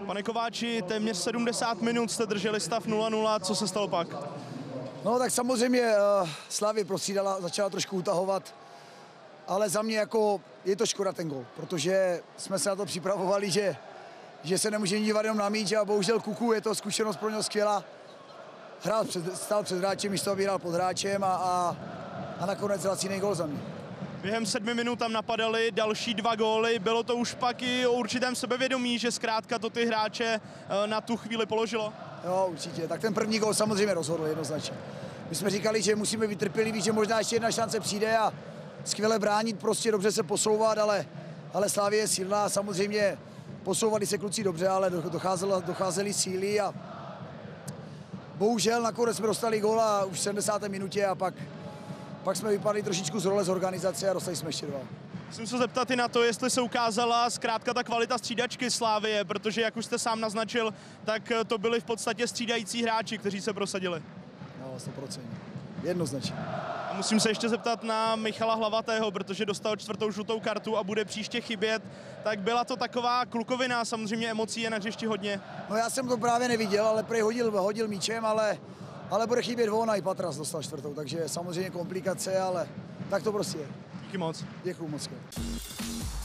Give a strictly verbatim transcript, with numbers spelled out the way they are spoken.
Pane Kováči, téměř sedmdesát minut jste drželi stav nula nula, co se stalo pak? No tak samozřejmě uh, Slavie prostřídala, začala trošku utahovat, ale za mě jako je to škoda ten gol, protože jsme se na to připravovali, že, že se nemůže dívat jenom na míč a bohužel Kuku, je to zkušenost pro něho skvělá. Hrál před, stál před hráčem, místo aby hrál pod hráčem a, a, a nakonec laciný gol za mě. Během sedmi minut tam napadaly další dva góly, bylo to už pak i o určitém sebevědomí, že zkrátka to ty hráče na tu chvíli položilo? Jo, určitě, tak ten první gól samozřejmě rozhodl jednoznačně. My jsme říkali, že musíme být trpěliví, že možná ještě jedna šance přijde a skvěle bránit, prostě dobře se posouvat, ale, ale Slavie je silná, samozřejmě posouvali se kluci dobře, ale docházelo, docházely síly a bohužel nakonec jsme dostali góla už v sedmdesáté minutě a pak, pak jsme vypadli trošičku z role z organizace a dostali jsme ještě dva. Musím se zeptat i na to, jestli se ukázala zkrátka ta kvalita střídačky Slavie, protože jak už jste sám naznačil, tak to byli v podstatě střídající hráči, kteří se prosadili. No, sto procent. Jednoznačně. A musím se ještě zeptat na Michala Hlavatého, protože dostal čtvrtou žlutou kartu a bude příště chybět. Tak byla to taková klukovina, samozřejmě emocí je na hřišti hodně. No já jsem to právě neviděl, ale prej hodil, hodil míčem, ale, ale bude chybět on a i Patras dostal čtvrtou, takže samozřejmě komplikace, ale tak to prostě je. Díky moc. Děkuju moc.